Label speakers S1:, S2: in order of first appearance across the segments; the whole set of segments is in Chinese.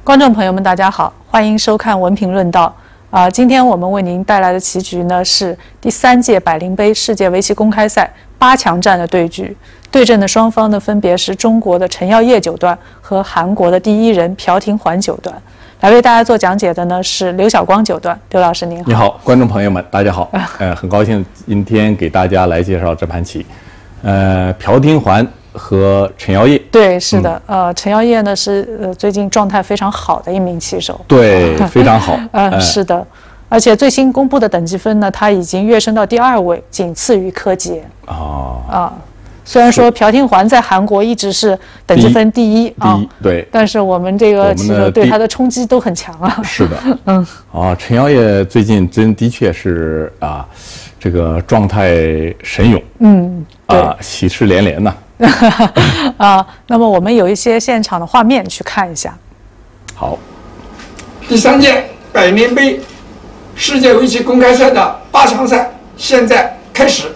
S1: 观众朋友们，大家好，欢迎收看文评论道。今天我们为您带来的棋局呢是第3届百灵杯世界围棋公开赛8强战的对局，对阵的双方呢分别是中国的陈耀烨九段和韩国的第一人朴廷桓九段。来为大家做讲解的呢是刘晓光九段，刘老师您好。
S2: 你好，观众朋友们，大家好。很高兴今天给大家来介绍这盘棋，朴廷桓和陈耀烨。
S1: 对，是的，陈耀烨呢是最近状态非常好的一名棋手。
S2: 对，非常好。
S1: 是的，而且最新公布的等级分呢，他已经跃升到第2位，仅次于柯洁。虽然说朴廷桓在韩国一直是等级分第一，
S2: 对，
S1: 但是我们这个棋手对他的冲击都很强啊。
S2: 是的，陈耀烨最近的确是这个状态神勇，喜事连连呐。
S1: 那么我们有一些现场的画面去看一下。
S2: 好，
S3: 第3届百灵杯世界围棋公开赛的8强赛现在开始。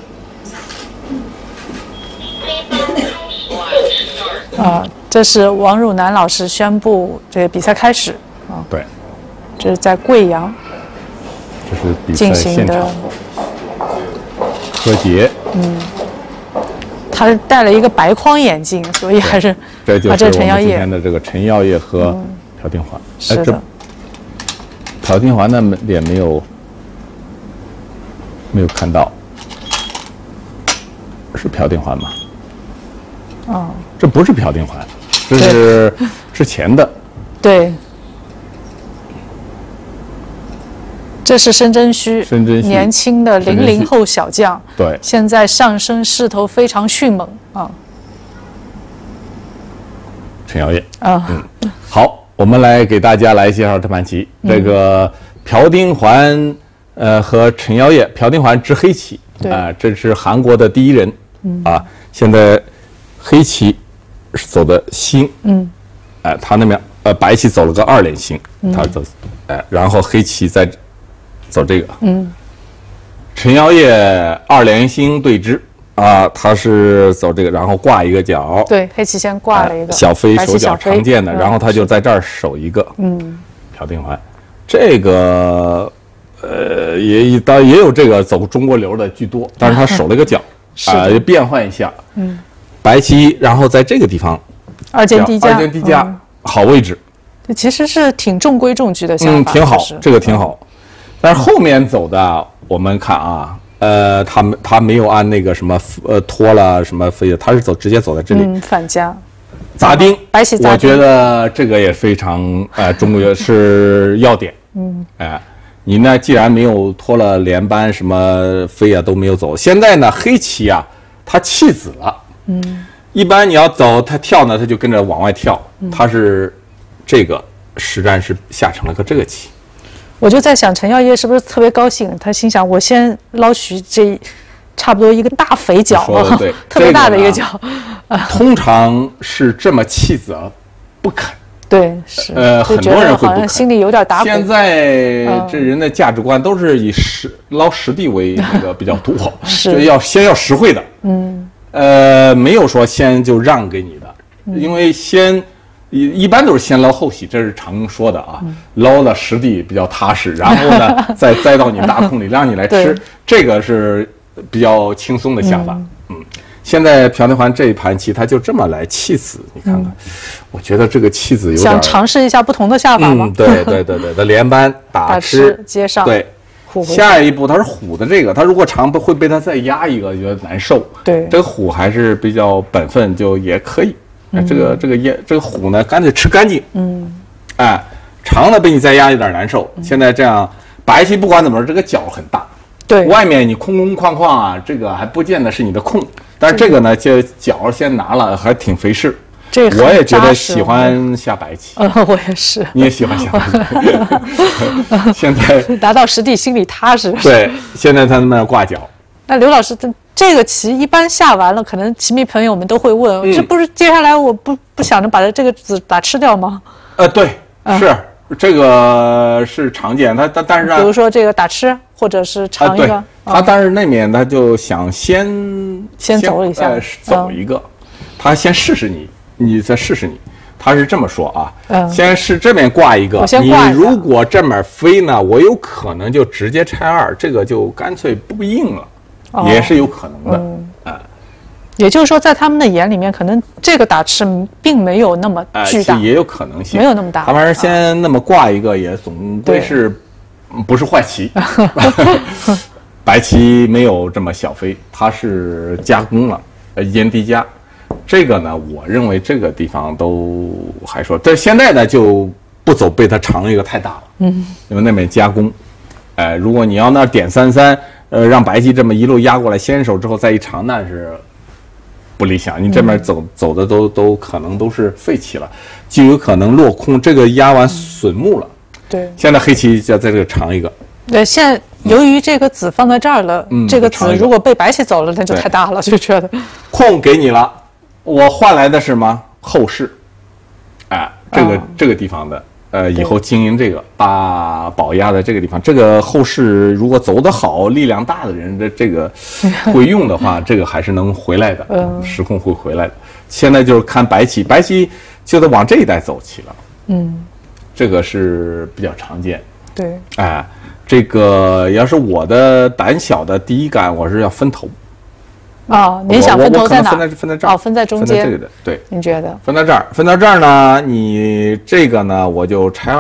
S1: 这是王汝南老师宣布这个比赛开始。
S2: 对，
S1: 这是在贵阳
S2: 这是比赛现场。柯洁，
S1: 他是戴了一个白框眼镜，所以还是
S2: 这就是我们
S1: 陈耀烨
S2: 今天的这个陈耀烨和朴廷桓。
S1: 是的，
S2: 朴廷桓的脸没有看到，是朴廷桓吗？这不是朴廷桓，这是之前的。
S1: 对，这是申真谞，年轻的00后小将。
S2: 对，
S1: 现在上升势头非常迅猛啊。
S2: 陈耀烨，好，我们来给大家来介绍这盘棋。这个朴廷桓和陈耀烨，朴廷桓执黑棋，这是韩国的第一人，现在黑棋是走的星，他那边白棋走了个2连星，他走，然后黑棋在走这个，陈耀烨2连星对支，他是走这个，然后挂一个角，
S1: 对，黑棋先挂了一个
S2: 小飞手脚常见的，然后他就在这儿守一个，朴廷桓，这个也有这个走中国流的居多，但是他守了一个角，变换一下，白棋，然后在这个地方
S1: 二间低加，
S2: 好位置。
S1: 这其实是挺中规中矩的想法，
S2: 挺好，这个挺好。但是后面走的，我们看他没有按那个什么拖了什么飞，他是直接走在这里，
S1: 反夹
S2: 杂丁，
S1: 白棋杂丁，
S2: 我觉得这个也非常中国是要点，你呢既然没有拖了连扳什么飞都没有走，现在呢黑棋他弃子了。一般你要走，他跳呢，他就跟着往外跳。他是这个实战是下成了个这个棋。
S1: 我就在想，陈耀烨是不是特别高兴？他心想，我先捞取这差不多一个大肥角，
S2: 对，
S1: 特别大的一个角。
S2: 通常是这么弃子不肯。
S1: 对，是。
S2: 很多人会不肯，
S1: 心里有点打鼓。
S2: 现在这人的价值观都是以捞实地为那个比较多，就先要实惠的。没有说先就让给你的，因为一般都是先捞后喜，这是常说的捞了实地比较踏实，然后呢再栽到你大空里让你来吃，这个是比较轻松的下法。现在朴廷桓这一盘棋他就这么来弃子，你看看，我觉得这个弃子有点
S1: 想尝试一下不同的下法吗？
S2: 对，他连扳打吃
S1: 接上，
S2: 对。下一步他是虎的这个，他如果长会被他再压一个，觉得难受。
S1: 对，
S2: 这个虎还是比较本分，就也可以。这个虎呢，干脆吃干净。长了被你再压有点难受。现在这样，白棋不管怎么说，这个角很大。
S1: 对，
S2: 外面你空旷这个还不见得是你的空，但是这个呢，就角先拿了，还挺费事。我也觉得喜欢下白棋，
S1: 我也是。
S2: 你也喜欢下白棋？现在
S1: 拿到实地心里踏实。
S2: 对，现在他们挂角。
S1: 那刘老师，这个棋一般下完了，可能棋迷朋友们都会问，这不是接下来我不想着把这个子打吃掉吗？
S2: 对，是这个是常见，但是
S1: 比如说这个打吃，或者是尝一个，
S2: 但是那面他就想先
S1: 走一下，
S2: 走一个，他先试试你再试试你。 他是这么说啊，先是这边挂一个，你如果这么飞呢，我有可能就直接拆2，这个就干脆不应了，也是有可能的。
S1: 也就是说，在他们的眼里面，可能这个打赤并没有那么巨大，
S2: 也有可能性，
S1: 没有那么大。
S2: 他反正先那么挂一个，也总归是不是坏棋。白棋没有这么小飞，它是加攻了，沿低加。这个呢，我认为这个地方都还说，但现在呢就不走被他长一个太大了，因为那边加攻，如果你要那点3-3，让白棋这么一路压过来，先手之后再一长，那是不理想。你这边走的都可能都是废棋了，就有可能落空，这个压完损目了。
S1: 对，
S2: 现在黑棋就要在这个长一个。
S1: 对，现在由于这个子放在这儿了，这个子如果被白棋走了，那就太大了，就觉得
S2: 空给你了。我换来的是什么？后势，这个地方的，以后经营这个把宝压在这个地方，这个后势如果走得好，力量大的人的这个会用的话，这个还是能回来的，时空会回来的。现在就是看白棋，白棋就得往这一带走棋了，这个是比较常见。
S1: 对，
S2: 这个要是我的胆小的第一感，我是要分头。
S1: 您想分头在哪？
S2: 分在这儿。
S1: 分在中间。
S2: 分在这个的，对。
S1: 您觉得？
S2: 分到这儿，分到这儿呢，你这个呢，我就拆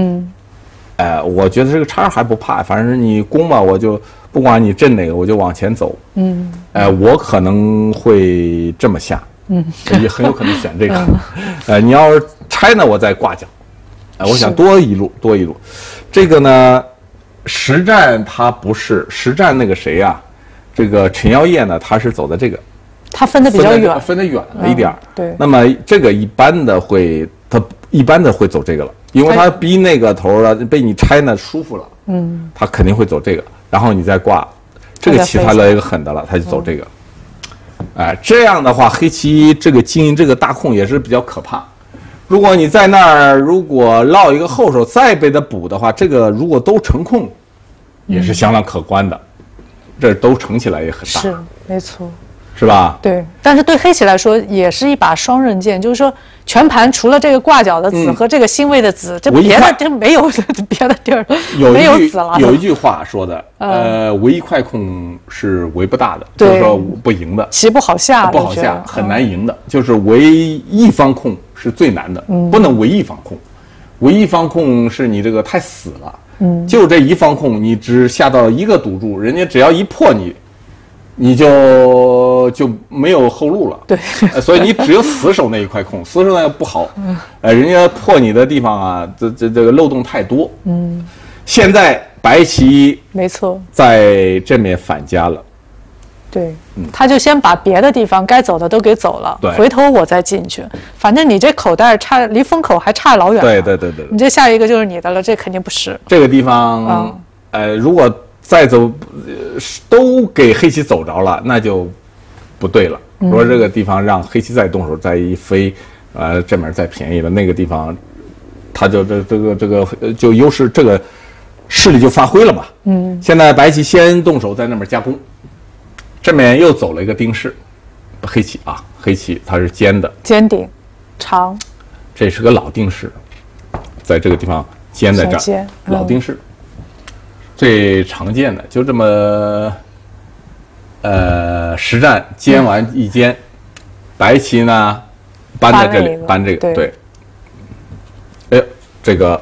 S2: 2。我觉得这个拆2还不怕，反正你攻吧，我就不管你震哪个，我就往前走。我可能会这么下。也很有可能选这个。你要是拆呢，我再挂角。我想多一路。这个呢，实战它不是实战那个谁呀？这个陈耀烨呢，他是走的这个，
S1: 他分的比较远，
S2: 分得远了一点。
S1: 对。
S2: 那么这个一般的会走这个了，因为他逼那个头了，被你拆呢舒服了。他肯定会走这个，然后你再挂，这个棋他来一个狠的了，他就走这个。这样的话，黑棋这个经营这个大空也是比较可怕。如果你在那儿，如果落一个后手再被他补的话，这个如果都成空，也是相当可观的。这都成起来也很大，
S1: 是没错，
S2: 是吧？
S1: 对，但是对黑棋来说也是一把双刃剑，就是说全盘除了这个挂角的子和这个星位的子，这别的就没有别的地儿没有子了。
S2: 有一句话说的，围一块空是围不大的，就是说不赢的，
S1: 棋不好下，
S2: 不好下，很难赢的，就是围一方空是最难的，不能围一方空，围一方空是你这个太死了。就这一方空，你只下到一个赌注，人家只要一破你就没有后路了。
S1: 对，
S2: 所以你只有死守那一块空，死守那个不好。人家破你的地方啊，这个漏洞太多。现在白棋
S1: 没错，
S2: 在这面反家了。
S1: 对，他就先把别的地方该走的都给走了，回头我再进去。反正你这口袋离风口还差老远了。
S2: 对，
S1: 你这下一个就是你的了，这肯定不是。
S2: 这个地方，如果再走，都给黑棋走着了，那就不对了。如果这个地方让黑棋再动手，再一飞，这面再便宜了，那个地方，他就这个就优势，这个势力就发挥了嘛。现在白棋先动手，在那边加攻。这面又走了一个丁式，黑棋黑棋它是尖的，
S1: 尖顶，长，
S2: 这是个老定式，在这个地方尖在这儿，老定式，最常见的就这么，实战尖完一尖，白棋呢搬在这里，搬这个，对，这个，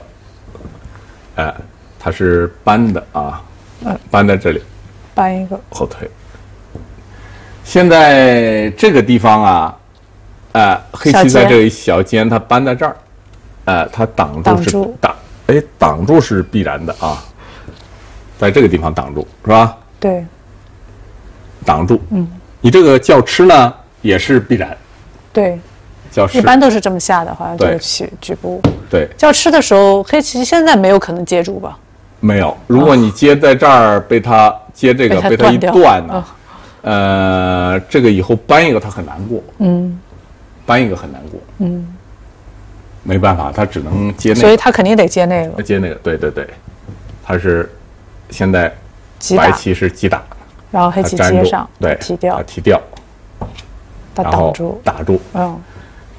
S2: 它是搬的搬在这里，
S1: 搬一个
S2: 后退。现在这个地方黑棋在这里小尖，它搬在这儿，它挡住挡住是必然的在这个地方挡住是吧？
S1: 对，
S2: 挡住。你这个叫吃呢也是必然。
S1: 对，
S2: 叫吃
S1: 一般都是这么下的，好像就是局部。
S2: 对，
S1: 叫吃的时候，黑棋现在没有可能接住吧？
S2: 没有，如果你接在这儿，被它接这个被它一断呢。这个以后搬一个他很难过，搬一个很难过，没办法，他只能接那个，
S1: 所以他肯定得接那个，
S2: 接那个，对，他是现在白棋是击打，
S1: 然后黑棋接上，
S2: 对，
S1: 提掉，
S2: 提掉，
S1: 他挡住，
S2: 打住，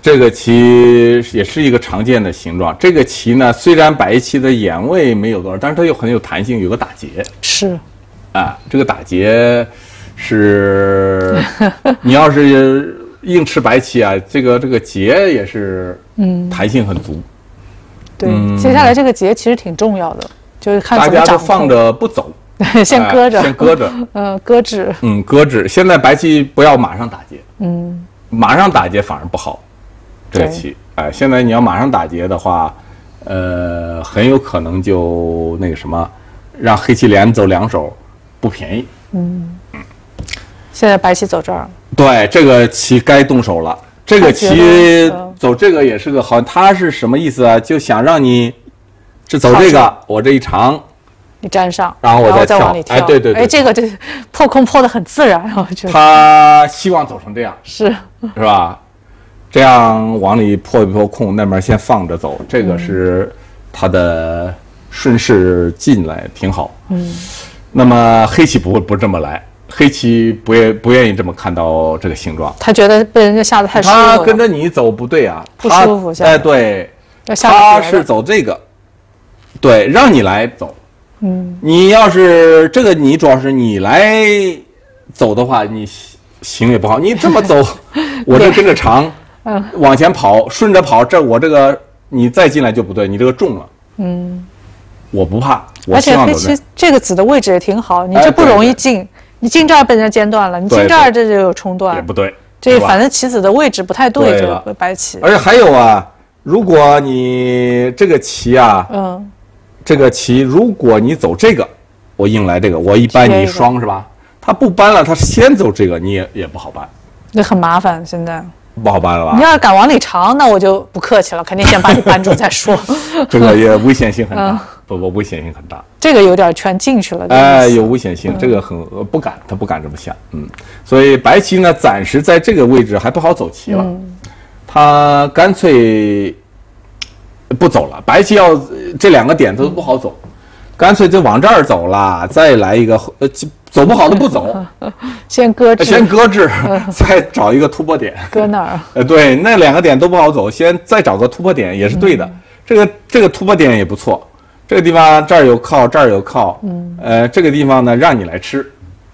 S2: 这个棋也是一个常见的形状。这个棋呢，虽然白棋的眼位没有多少，但是它又很有弹性，有个打结。
S1: 是，
S2: 啊，这个打结是，你要是硬吃白棋啊，这个结也是，弹性很足。
S1: 对，接下来这个结其实挺重要的，就是看怎么
S2: 大家都
S1: 掌控
S2: 放着不走，
S1: 先搁着，
S2: 先搁着，
S1: 搁置。
S2: 搁置。现在白棋不要马上打结，马上打结反而不好。这个棋，现在你要马上打结的话，很有可能就那个什么，让黑棋连走2手，不便宜。
S1: 现在白棋走这儿，
S2: 对，这个棋该动手了。这个棋走这个也是个好，他是什么意思啊？就想让你走这个，我这一长，
S1: 你粘上，
S2: 然后我
S1: 再往里跳。
S2: 对，
S1: 这个就破空破得很自然，我觉得。
S2: 他希望走成这样，
S1: 是
S2: 吧？这样往里破一破空，那边先放着走，这个是他的顺势进来，挺好。那么黑棋不这么来。黑棋不愿意这么看到这个形状，
S1: 他觉得被人家下得太舒服了。
S2: 他跟着你走不对啊，
S1: 不舒服。
S2: 对，他是走这个，对，让你来走。你要是这个，你主要是你来走的话，你行也不好。你这么走，我这跟着长，往前跑，顺着跑，我这个你再进来就不对，你这个重了。我不怕，
S1: 而且黑棋这个子的位置也挺好，你这不容易进。你进这儿被人家间断了，你进这儿这就有冲断，
S2: 也不对。
S1: 这反正棋子的位置不太对，这个白棋。
S2: 而且还有啊，如果你这个棋啊，这个棋如果你走这个，我硬来这个，我一搬你双是吧？他不搬了，他先走这个，你也不好搬，
S1: 那很麻烦，现在
S2: 不好搬了吧？
S1: 你要是敢往里长，那我就不客气了，肯定先把你扳住再说。
S2: 这个也危险性很大，危险性很大。
S1: 这个有点全进去了，
S2: 有危险性，这个他不敢这么想，所以白棋呢，暂时在这个位置还不好走棋了，他干脆不走了。白棋要这2个点都不好走，干脆就往这儿走了，再来一个走不好的不走，
S1: 先搁置，
S2: 再找一个突破点，
S1: 搁那儿。
S2: 对，那2个点都不好走，再找个突破点也是对的，这个突破点也不错。这个地方这儿有靠，这儿有靠，这个地方呢让你来吃，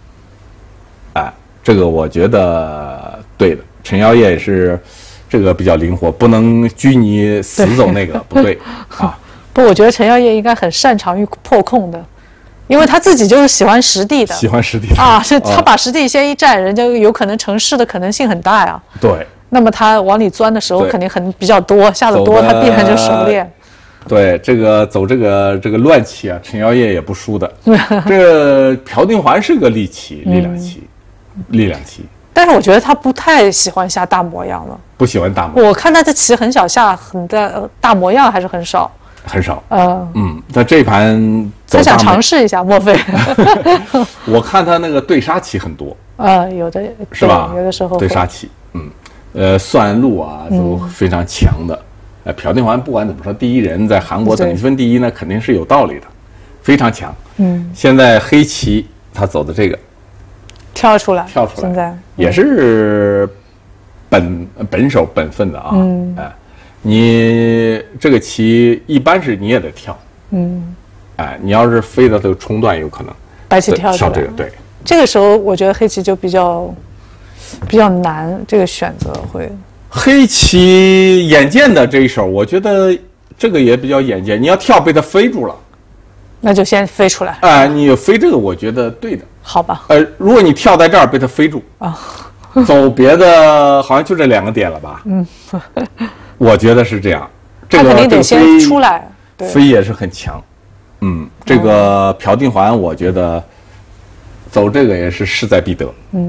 S2: 这个我觉得对的。陈耀烨也是这个比较灵活，不能拘泥死走那个不对啊。
S1: 不，我觉得陈耀烨应该很擅长于破空的，因为他自己就是喜欢实地的，是他把实地先一占，人家有可能成势的可能性很大呀。
S2: 对，
S1: 那么他往里钻的时候肯定比较多，下得多，他必然就熟练。
S2: 对，这个走这个乱棋啊，陈耀烨也不输的。这个朴定桓是个力量棋，
S1: 但是我觉得他不太喜欢下大模样了。
S2: 不喜欢大模样。
S1: 我看他这棋很少下很大模样，还是很少。
S2: 他这盘走
S1: 他想尝试一下，莫非？
S2: 我看他那个对杀棋很多。
S1: 有的
S2: 是吧？
S1: 有的时候
S2: 对杀棋，算路啊都非常强的。朴定桓不管怎么说，第一人在韩国等级分第一呢，肯定是有道理的，非常强。现在黑棋他走的这个
S1: 跳出来，现在
S2: 也是本手本分的啊。你这个棋一般是你也得跳。你要是飞到这个冲段，有可能
S1: 白棋跳
S2: 这个，对。
S1: 这个时候我觉得黑棋就比较难，这个选择会。
S2: 黑棋眼见的这一手，我觉得这个也比较眼见。你要跳被他飞住了，
S1: 那就先飞出来。
S2: 你飞这个，我觉得对的。
S1: 好吧。
S2: 如果你跳在这儿被他飞住走别的好像就这2个点了吧？我觉得是这样。
S1: 他肯定得先出来，
S2: 飞也是很强。这个朴定桓，我觉得走这个也是势在必得。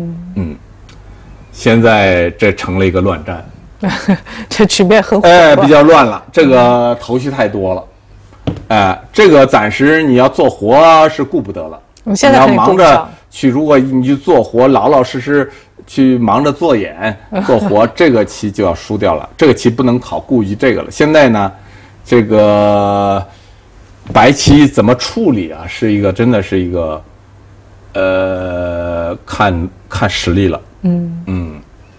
S2: 现在这成了一个乱战。
S1: 这局面很混
S2: 比较乱了，这个头绪太多了，这个暂时你要做活是顾不得了，
S1: 你现在
S2: 要忙着去，如果你去做活，老老实实去忙着做眼做活，这个棋就要输掉了，这个棋不能顾及这个了。现在呢，这个白棋怎么处理啊，真的是一个，看实力了。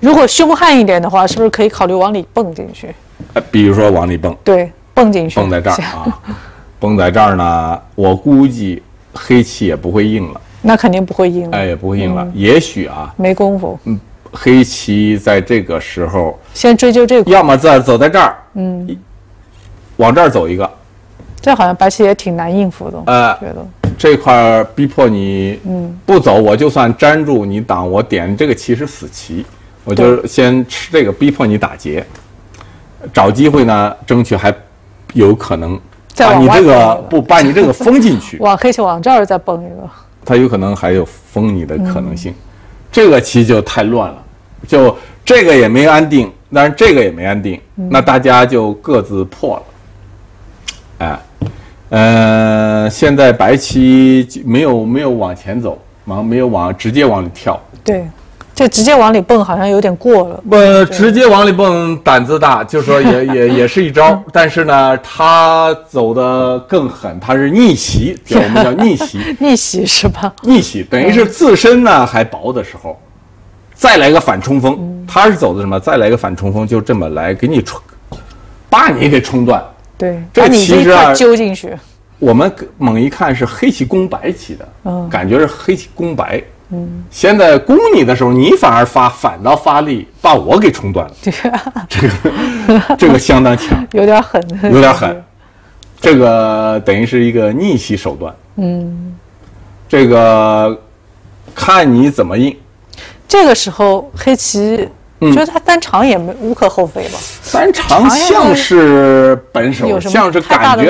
S1: 如果凶悍一点的话，是不是可以考虑往里蹦进去？
S2: 比如说往里蹦，
S1: 对，蹦进去，
S2: 蹦在这儿啊，蹦在这儿呢，我估计黑棋也不会硬了。
S1: 那肯定不会硬了，
S2: 也不会硬了。也许啊，
S1: 没功夫。
S2: 黑棋在这个时候
S1: 先追究这个，
S2: 要么走在这儿，往这儿走一个。
S1: 这好像白棋也挺难应付的，觉得
S2: 这块逼迫你，不走，我就算粘住你挡我点这个棋是死棋，我就先吃这个逼迫你打劫，找机会呢，争取还有可能把你这个把你这个封进去，
S1: 往黑棋往这儿再蹦一个，
S2: 它有可能还有封你的可能性。这个棋就太乱了，就这个也没安定，但是这个也没安定，那大家就各自破了。现在白棋没有往前走，没有直接往里跳。
S1: 对，这直接往里蹦好像有点过了。
S2: 直接往里蹦胆子大，就是说也是一招，但是呢，他走得更狠，他是逆袭，我们叫逆袭。
S1: 逆袭是吧？
S2: 逆袭等于是自身呢还薄的时候，再来个反冲锋。他是走的什么？再来个反冲锋，就这么来给你把你给冲断。
S1: 对，
S2: 这其实啊，
S1: 揪进去。
S2: 我们猛一看是黑棋攻白棋的，感觉是黑棋攻白。现在攻你的时候，你反而反倒发力，把我给冲断了。这个相当强，
S1: 有点狠，
S2: 有点狠。这个等于是一个逆袭手段。这个看你怎么应。
S1: 这个时候黑棋。觉得他单长也无可厚非吧？
S2: 单长像是本手，像是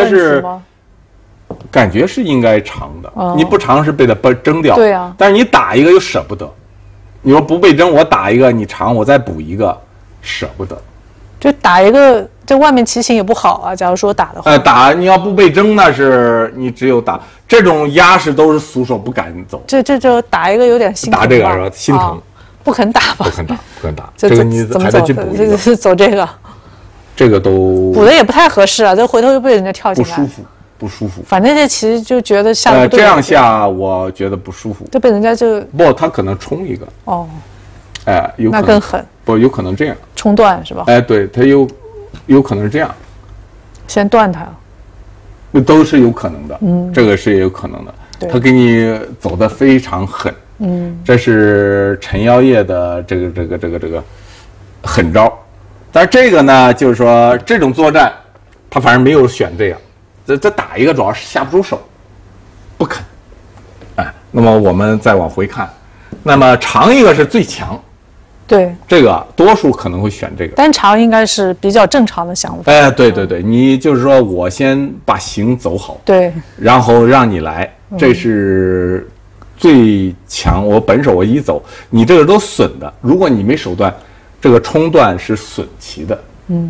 S2: 感觉是应该长的。你不长是被他争掉。
S1: 对啊。
S2: 但是你打一个又舍不得，你说不被争，我打一个你长，我再补一个，舍不得。
S1: 就打一个，这外面棋形也不好啊。假如说打的话，
S2: 打你要不被争，那是你只有打这种压式都是俗手不敢走。
S1: 这就打一个有点心疼。
S2: 打这个是吧？心疼。
S1: 不肯打吧？
S2: 不肯打，这个你还得去补一个。
S1: 走这个，
S2: 这个都
S1: 补的也不太合适啊，这回头又被人家跳进来，
S2: 不舒服。
S1: 反正这棋就觉得下不对。
S2: 这样下我觉得不舒服。
S1: 这被人家就
S2: 他可能冲一个。有可能
S1: 那更狠。
S2: 有可能这样
S1: 冲断是吧？
S2: 对，他有可能是这样，
S1: 先断它。
S2: 都是有可能的。这个是也有可能的。他给你走得非常狠。这是陈耀烨的这个狠招，但是这个呢，就是说这种作战，他反正没有选这样，这打一个主要是下不出手，不肯，那么我们再往回看，那么长一个是最强，
S1: 对，
S2: 这个多数可能会选这个，
S1: 单长应该是比较正常的想法。
S2: 对，你就是说我先把形走好，
S1: 对，
S2: 然后让你来，这是。最强，我本手我一走，你这个都损的。如果你没手段，这个冲断是损棋的。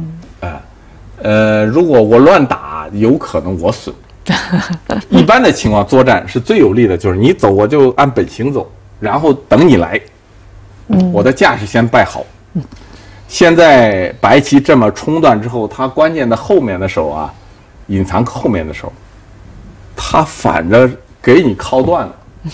S2: 如果我乱打，有可能我损。一般的情况作战是最有利的，就是你走我就按本形走，然后等你来。我的架势先摆好。现在白棋这么冲断之后，他关键的后面的手啊，隐藏后面的手，他反着给你靠断了。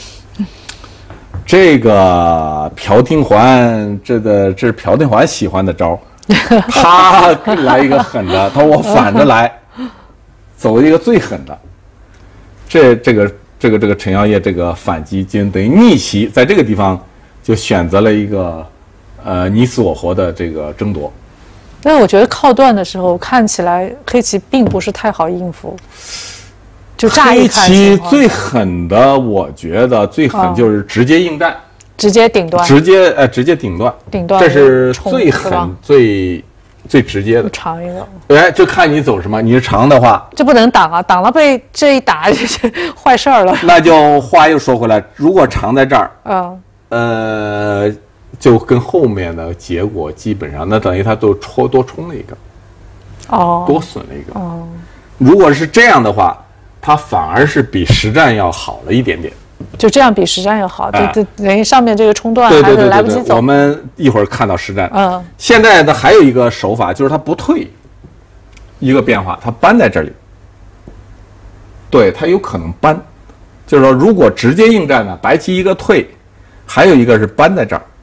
S2: 这个朴廷桓，这是朴廷桓喜欢的招，他来一个狠的，我反着来，走一个最狠的。这个陈耀烨这个反击就等于逆袭，在这个地方就选择了一个你死我活的这个争夺。
S1: 但是我觉得靠断的时候，看起来黑棋并不是太好应付。就乍一看，
S2: 黑棋最狠的，我觉得最狠就是直接应战，
S1: 直接顶断，
S2: 直接顶断，这是最狠最直接的。
S1: 长一个，
S2: 就看你走什么。你是长的话，
S1: 这不能挡啊，挡了被这一打就是坏事儿了。
S2: 那就话又说回来，如果长在这儿，就跟后面的结果基本上，那等于他多冲了一个，多损了一个。如果是这样的话。它反而是比实战要好了一点点，
S1: 就这样比实战要好，就等于上面这个冲断还是来不及走。
S2: 我们一会儿看到实战。现在的还有一个手法就是它不退，一个变化，它搬在这里。对，它有可能搬，就是说如果直接应战呢，白棋一个退，还有一个是搬在这儿。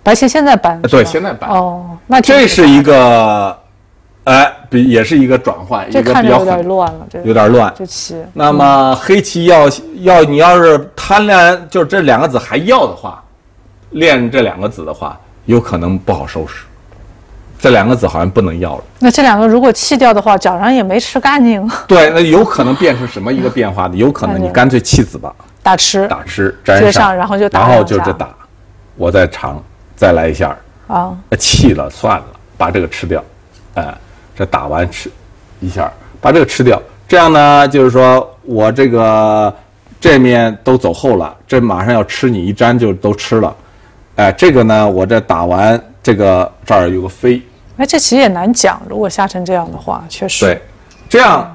S1: 白棋现在搬，
S2: 对，现在搬。
S1: 哦，那
S2: 这是一个，也是一个转换，
S1: 这看着有点乱了，
S2: 有点乱。
S1: 这棋。
S2: 那么黑棋你要是贪恋，就这2个子还要的话，练这2个子的话，有可能不好收拾。这2个子好像不能要了。
S1: 那这2个如果弃掉的话，脚上也没吃干净。
S2: 对，那有可能变成什么一个变化呢？有可能你干脆弃子吧，
S1: 打吃，
S2: 粘上，
S1: 然后就打，
S2: 然后就这打，我再尝，再来一下啊，弃了算了，把这个吃掉，这打完吃一下，把这个吃掉，这样呢，就是说我这面都走后了，这马上要吃你一粘就都吃了，这个呢，我这打完这儿有个飞。
S1: 这棋也难讲，如果下成这样的话，确实。
S2: 对，这样，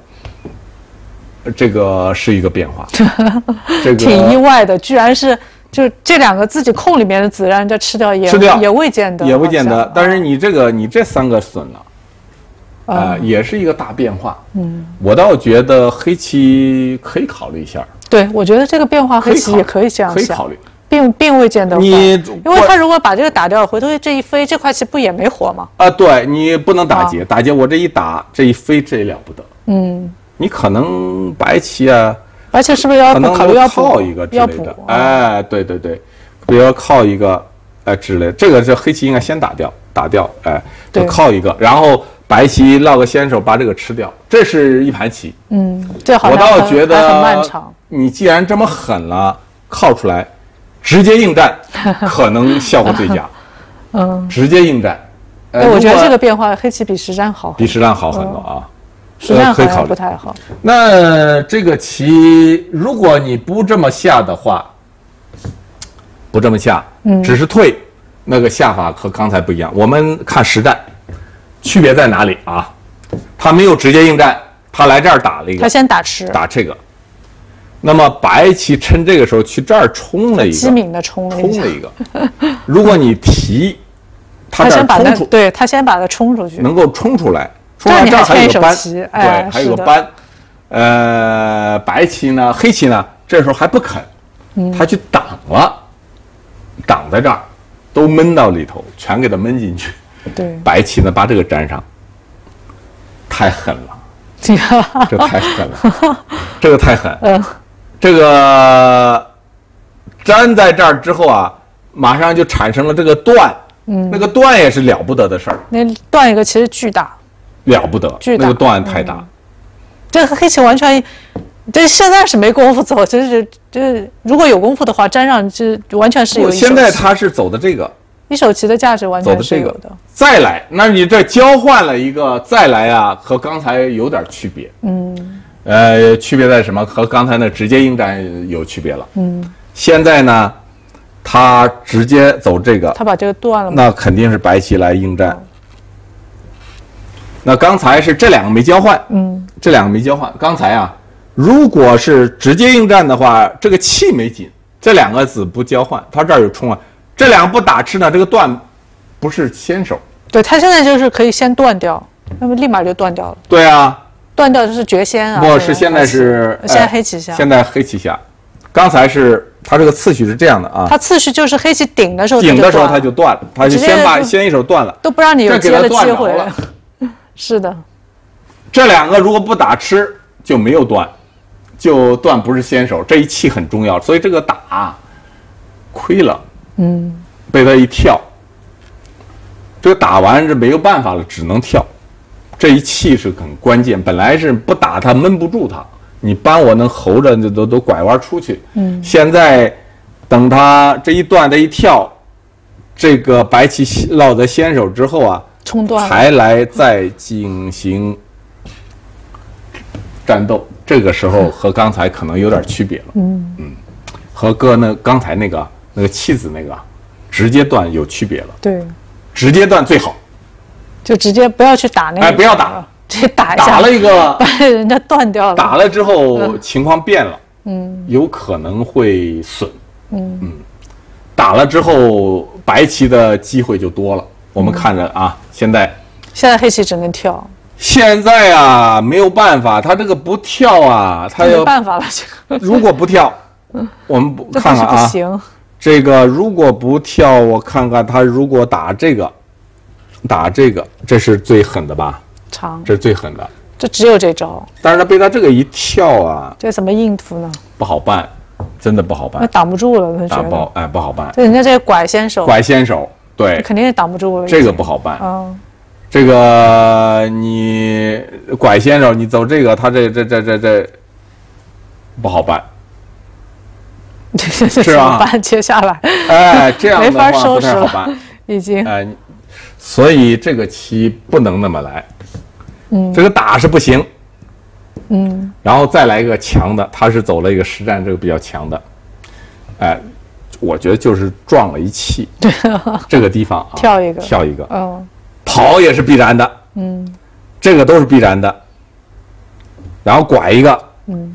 S2: 这个是一个变化，这个
S1: 挺意外的，居然是就这2个自己空里面的子让人家吃掉，也未见得，
S2: 也未见得。但是你这3个损了，也是一个大变化。我倒觉得黑棋可以考虑一下。
S1: 对，我觉得这个变化黑棋也可以这样想，
S2: 可以考虑。
S1: 并未见得
S2: 因
S1: 为他如果把这个打掉，回头这一飞，这块棋不也没活吗？
S2: 对，你不能打劫，打劫我这一打，这一飞，这也了不得。你可能白棋啊，
S1: 白棋是不是要考虑要
S2: 靠一个之类的？对，比如靠一个之类的，这个是黑棋应该先打掉，就靠一个，然后白棋落个先手把这个吃掉，这是一盘棋。
S1: 这好像
S2: 我倒觉得
S1: 很漫长。
S2: 你既然这么狠了，靠出来。直接应战可能效果最佳，直接应战。
S1: 我觉得这个变化黑棋比实战好，
S2: 比实战好很多啊。
S1: 实战好像不太好。
S2: 那这个棋，如果你不这么下的话，只是退，那个下法和刚才不一样。我们看实战，区别在哪里啊？他没有直接应战，他来这儿打了一个，
S1: 他先打吃，
S2: 打这个。那么白棋趁这个时候去这儿冲了一个，
S1: 机敏的冲了一个。
S2: 如果你提，
S1: 他先把它，对，他先把它冲出去，
S2: 能够冲出来，冲出来这儿还有个扳，对，还有个扳。白棋呢，黑棋呢，这时候还不肯，他去挡了，挡在这儿，都闷到里头，全给它闷进去。
S1: 对，
S2: 白棋呢把这个粘上，太狠了，这太狠了，这个太狠。这个粘在这儿之后啊，马上就产生了这个断，那个断也是了不得的事儿。
S1: 那断一个其实巨大，
S2: 了不得，
S1: 巨大，
S2: 那个断太大。
S1: 这个黑棋完全，这现在是没功夫走，这如果有功夫的话，粘上这完全是有。
S2: 现在他是走的这个
S1: 一手棋的价值完全是有的。
S2: 再来，那你这交换了一个再来啊，和刚才有点区别。区别在什么？和刚才那直接应战有区别了。现在呢，他直接走这个，
S1: 他把这个断了，
S2: 那肯定是白棋来应战。那刚才是这2个没交换，这2个没交换。刚才啊，如果是直接应战的话，这个气没紧，这2个子不交换，他这儿有冲啊，这2个不打吃呢，这个断不是先手。
S1: 对，他现在就是可以先断掉，那么立马就断掉了。
S2: 对啊。
S1: 断掉就是绝先啊！
S2: 不是，现在是
S1: 现在黑棋下。
S2: 现在黑棋下，刚才是它这个次序是这样的啊。
S1: 它次序就是黑棋顶的时候，
S2: 它就断了，它就先一手断了，
S1: 都不让你有接的机会。是的，
S2: 这2个如果不打吃就没有断，就断不是先手，这一气很重要，所以这个打亏了，被他一跳，这个打完是没有办法了，只能跳。这一气是很关键，本来是不打他闷不住他，你扳我能候着都拐弯出去。现在等他这一断，他一跳，这个白棋落在先手之后啊，
S1: 冲断了，
S2: 才来再进行战斗。这个时候和刚才可能有点区别了。和刚才那个弃子那个直接断有区别了。
S1: 对，
S2: 直接断最好。
S1: 就直接不要去打那个，
S2: 不要打，
S1: 直接打一下，
S2: 打了一个，
S1: 把人家断掉了。
S2: 打了之后情况变了，有可能会损，打了之后白棋的机会就多了。我们看着啊，现在
S1: 黑棋只能跳。
S2: 现在啊没有办法，他这个不跳啊，他
S1: 没办法了。
S2: 如果不跳，我们看看啊，
S1: 不行。
S2: 这个如果不跳，我看看他如果打这个，这是最狠的吧？
S1: 长，
S2: 这是最狠的。
S1: 这只有这招。
S2: 但是他被他这个一跳啊，
S1: 这怎么应付呢？
S2: 不好办，真的不好办。
S1: 那挡不住了，他觉得。
S2: 不好办。
S1: 这人家这拐先手。
S2: 拐先手，对，
S1: 肯定是挡不住了。
S2: 这个不好办。
S1: 嗯。
S2: 这个你拐先手，你走这个，他这不好办。
S1: 是啊，接下来，
S2: 哎，这样的话
S1: 没法收拾
S2: 不太好办，
S1: 已经。
S2: 所以这个棋不能那么来。这个打是不行。然后再来一个强的，他是走了一个实战这个比较强的。我觉得就是撞了一气。对，这个地方啊，跳一个。跑也是必然的。这个都是必然的。然后拐一个。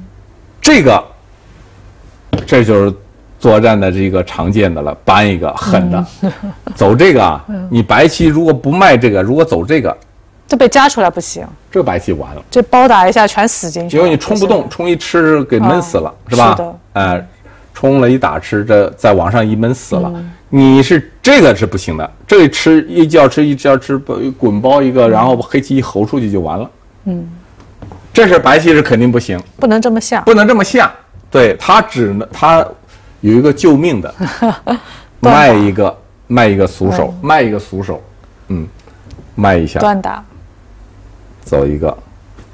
S2: 这就是作战的这个常见的了，搬一个狠的，走这个啊，你白棋如果不卖这个，如果走这个，
S1: 这被夹出来不行，
S2: 这个白棋完了，
S1: 这包打一下全死进去了，
S2: 因为你冲不动，冲一吃给闷死了，是吧？
S1: 是的，
S2: 冲了一打吃，这再往上一闷死了。你是这个是不行的，这个吃一觉吃滚包一个，然后黑棋一吼出去就完了。这是白棋是肯定不行，
S1: 不能这么下，
S2: 不能这么下。对，他有一个救命的，卖一个俗手，卖一个俗手，卖一下，
S1: 断打，
S2: 走一个，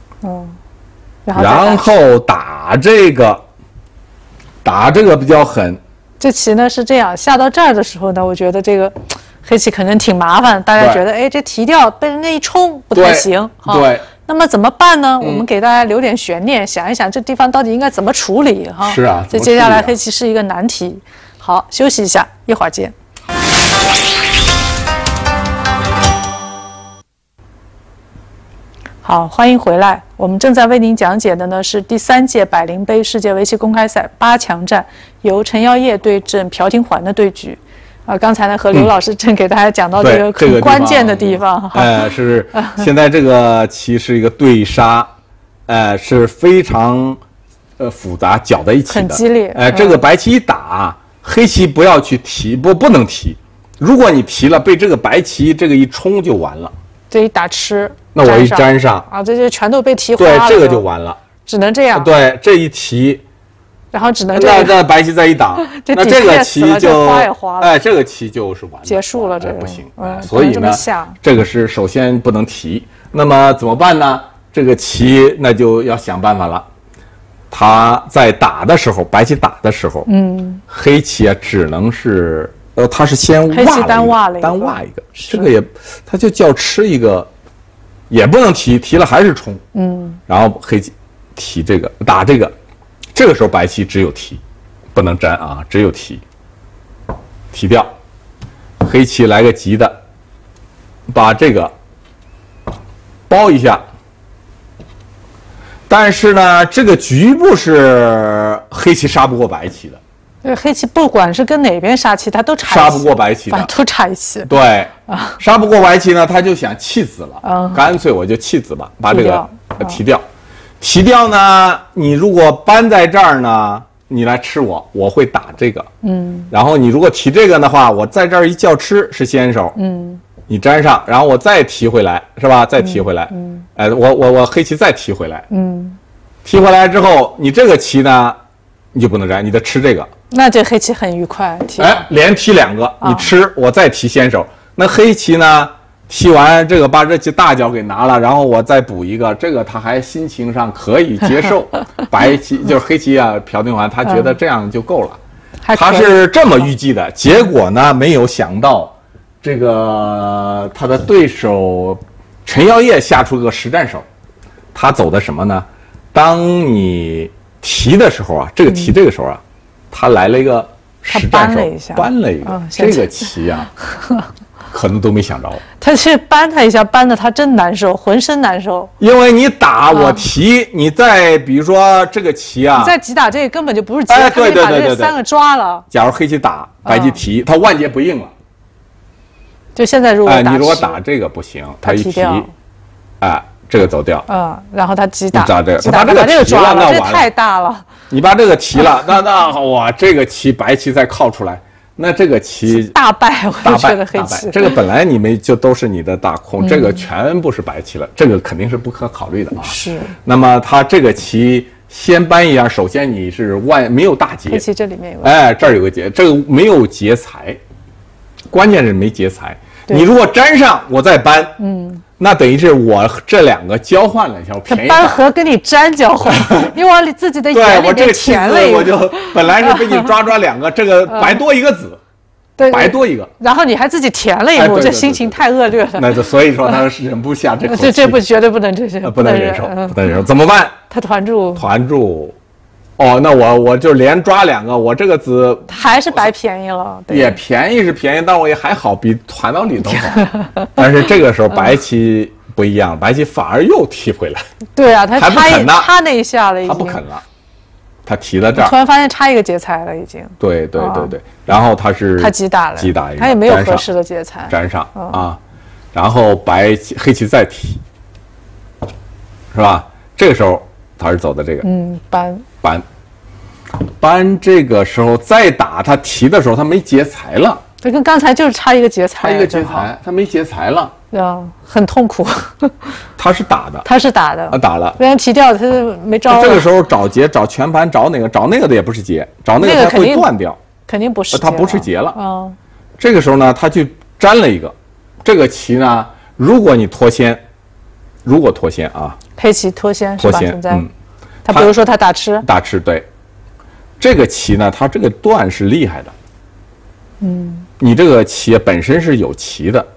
S1: 然
S2: 后打这个比较狠。
S1: 这棋呢是这样，下到这儿的时候呢，我觉得这个黑棋可能挺麻烦，大家觉得这提掉被人家一冲不太行，
S2: 对。
S1: 那么怎么办呢？我们给大家留点悬念，想一想这地方到底应该怎么处理哈。
S2: 是啊，
S1: 这接下来黑棋是一个难题。好，休息一下，一会儿见。好，欢迎回来。我们正在为您讲解的呢是第3届百灵杯世界围棋公开赛8强战，由陈耀烨对阵朴廷桓的对局。刚才呢和刘老师正给大家讲到这个很关键的地方，
S2: 是现在这个棋是一个对杀，是非常复杂搅在一起的，
S1: 很激烈。
S2: 这个白棋一打，黑棋不要去提，不能提。如果你提了，被这个白棋这个一冲就完了。
S1: 这一打吃，
S2: 那我一粘上
S1: 啊，这就全都被提花了。
S2: 对，这个就完了，
S1: 只能这样。
S2: 对，这一提。
S1: 然后只能这样，
S2: 那白棋再一挡，那这个棋就这个棋就是完了，
S1: 结束了，这
S2: 不行。
S1: 所以
S2: 呢，这个是首先不能提。那么怎么办呢？这个棋那就要想办法了。他在打的时候，白棋打的时候，黑棋啊只能是他是先
S1: 单挖
S2: 一个，这个也他就叫吃一个，也不能提，提了还是冲，然后黑棋提这个打这个。这个时候白棋只有提，不能粘啊，只有提掉。黑棋来个急的，把这个包一下。但是呢，这个局部是黑棋杀不过白棋的。
S1: 黑棋不管是跟哪边杀棋，他都差
S2: 杀不过白棋的，
S1: 都差一棋。
S2: 对，杀不过白棋呢，他就想弃子了，干脆我就弃子吧，把这个提掉。提掉呢，你如果搬在这儿呢，你来吃我会打这个，然后你如果提这个的话，我在这儿一叫吃是先手，你粘上，然后我再提回来，是吧？再提回来，我黑棋再提回来，提回来之后，你这个棋呢，你就不能粘，你得吃这个。
S1: 那这黑棋很愉快，
S2: 连提2个，你吃，我再提先手。那黑棋呢？踢完这个，把这棋大角给拿了，然后我再补一个，这个他还心情上可以接受。白棋就是黑棋啊，朴廷桓他觉得这样就够了，他是这么预计的。结果呢，没有想到这个他的对手陈耀烨下出个实战手，他走的什么呢？当你提的时候啊，这个提这个时候啊，他来了一个实战手，搬了一个这个棋啊。可能都没想着，
S1: 他去搬他一下，搬的他真难受，浑身难受。
S2: 因为你打我提，你再比如说这个棋啊，
S1: 你再急打这个根本就不是急，
S2: 对，
S1: 把这3个抓了。
S2: 假如黑棋打，白棋提，他万劫不应了。
S1: 就现在如果
S2: 你如果打这个不行，他一提，这个走掉。
S1: 然后他急打，
S2: 这个，
S1: 他把这个抓了，这太大了。
S2: 你把这个提了，那哇，这个棋白棋再靠出来。 那这个棋
S1: 大败，我觉得黑棋
S2: 这个本来你们就都是你的大空，这个全部是白棋了，这个肯定是不可考虑的啊。
S1: 是。
S2: 那么他这个棋先搬一下，首先你是没有大劫，
S1: 黑棋这里面有个，
S2: 哎，这儿有个劫，这个没有劫财，关键是没劫财。你如果粘上，我再搬，那等于是我这两个交换了一下，便宜
S1: 搬和跟你粘交换，你往自己的眼里面填了一个，
S2: 我就本来是被你抓两个，这个白多一个子，
S1: 对，
S2: 白多一个，
S1: 然后你还自己填了一个，我这心情太恶劣了。
S2: 那就所以说他是忍不下这口气，
S1: 这绝对不能，这是
S2: 不能忍受，不能忍受，怎么办？
S1: 他团住，
S2: 哦，那我就连抓两个，我这个子
S1: 还是白便宜了。
S2: 也便宜是便宜，但我也还好，比团到里头好。但是这个时候白棋不一样，白棋反而又踢回来。
S1: 对啊，他
S2: 差
S1: 那一下了，已经
S2: 他不肯了，他提到这儿，
S1: 突然发现差一个劫财了，已经。
S2: 对，然后他
S1: 击打了，
S2: 一个，
S1: 他也没有合适的劫财，
S2: 粘上啊，然后黑棋再提，是吧？这个时候他是走的这个，搬这个时候再打，他提的时候他没劫财了，
S1: 这跟刚才就是差一个劫财，
S2: 他没劫财了，
S1: 很痛苦。
S2: 他是打的，打了，
S1: 被人提掉，他没招了。
S2: 这个时候找劫，找全盘，找哪个的也不是劫，找那个他会断掉，
S1: 肯定不是，
S2: 他不是劫了。这个时候呢，他去粘了一个，这个棋呢，如果脱先啊，
S1: 黑棋脱先是吧？现在，他比如说他打吃，
S2: 对。这个棋呢，它这个断是厉害的，你这个棋本身是有棋的，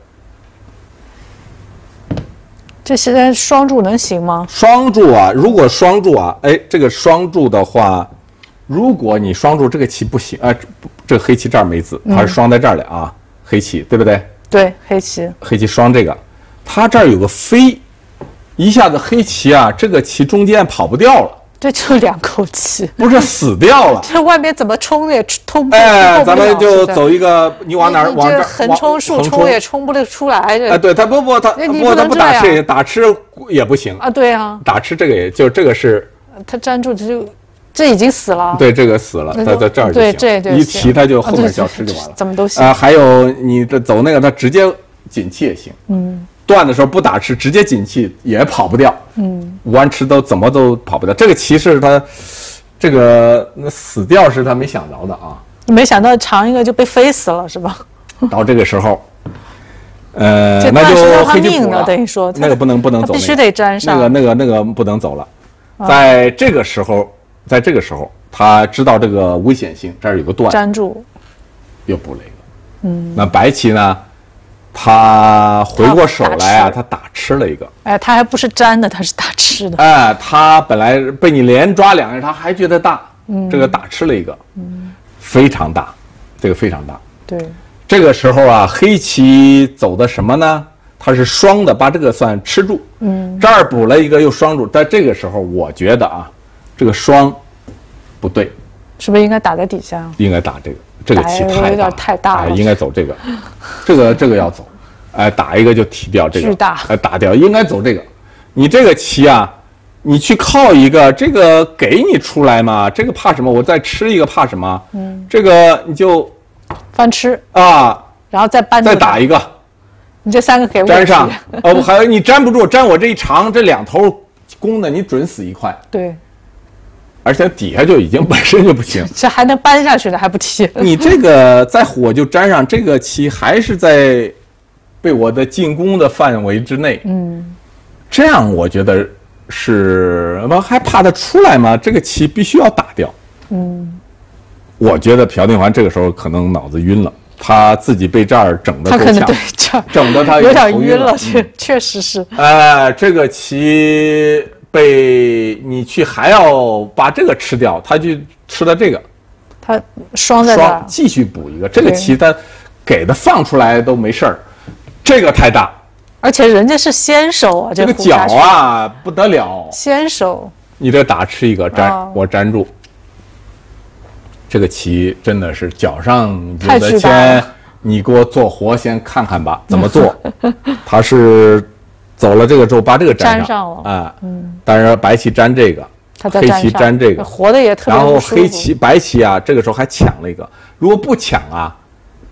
S1: 这现在双柱能行吗？
S2: 双柱啊，如果双柱啊，哎，这个双柱的话，如果你双柱这个棋不行啊，这个黑棋这儿没子，它是双在这儿的啊，黑棋对不对？
S1: 对，黑棋
S2: 双这个，它这儿有个飞，一下子黑棋啊，这个棋中间跑不掉了。
S1: 这就2口气，
S2: 不是死掉了。
S1: 这外面怎么冲也冲不了。
S2: 哎，咱们就走一个，你往哪儿？往这
S1: 横冲竖冲也冲不出来。
S2: 哎，对他不打吃，打吃也不行
S1: 啊。对啊，
S2: 打吃这个也就这个是。
S1: 他粘住这已经死了。
S2: 对，这个死了，他在这儿就行。
S1: 对，
S2: 一提他就后面小吃就完了。
S1: 怎么都行
S2: 啊？还有你走那个，他直接紧气也行。断的时候不打吃，直接紧气也跑不掉。弯吃怎么都跑不掉。这个棋是他，这个死掉是他没想着的啊。
S1: 没想到长一个就被飞死了是吧？
S2: 到这个时候，那就黑棋补了，
S1: 等于说
S2: 那个不能走，
S1: 必须得粘上。
S2: 那个不能走了。在这个时候，他知道这个危险性，这儿有个断，
S1: 粘住，
S2: 又补了一个。那白棋呢？他回过手来啊，他打吃了一个。
S1: 哎，他还不是粘的，他是打吃的。
S2: 哎，他本来被你连抓2人，他还觉得大，这个打吃了一个，非常大，这个非常大。
S1: 对，
S2: 这个时候啊，黑棋走的什么呢？他是双的，把这个算吃住。这儿补了一个又双住，在这个时候，我觉得啊，这个双不对，
S1: 是不是应该打在底下？
S2: 应该打这个。这个棋
S1: 有点太大了，
S2: 应该走这个，这个要走，哎，打一个就提掉这个，
S1: 巨大，
S2: 哎，打掉，应该走这个。你这个棋啊，你去靠一个，这个给你出来嘛，这个怕什么？我再吃一个怕什么？这个你就
S1: 翻吃
S2: 啊，
S1: 然后再
S2: 打一个，
S1: 你这3个给我
S2: 粘上，哦，还有你粘不住，粘我这一长，这2头攻的，你准死一块。
S1: 对。
S2: 而且底下就已经本身就不行，
S1: 这还能搬下去呢，还不提。
S2: 你这个再火就粘上，这个棋还是在被我的进攻的范围之内。这样我觉得是，还怕他出来吗？这个棋必须要打掉。我觉得朴定桓这个时候可能脑子晕了，他自己被这儿整的够呛，
S1: 他可能对这儿
S2: 整的他
S1: 有点晕了，确实是。
S2: 哎，这个棋。被你去还要把这个吃掉，他就吃了这个，
S1: 他双在这儿，
S2: 继续补一个。这个棋他给的放出来都没事儿，这个太大，
S1: 而且人家是先手啊，
S2: 这个角啊不得了，
S1: 先手。
S2: 你这打吃一个我粘住，这个棋真的是脚上有的先你给我做活先看看吧，怎么做？他是。走了这个之后，把这个粘
S1: 上了
S2: 啊，当然白棋粘这个，黑棋粘这个，
S1: 活的也特别。
S2: 然后白棋啊，这个时候还抢了一个，如果不抢啊，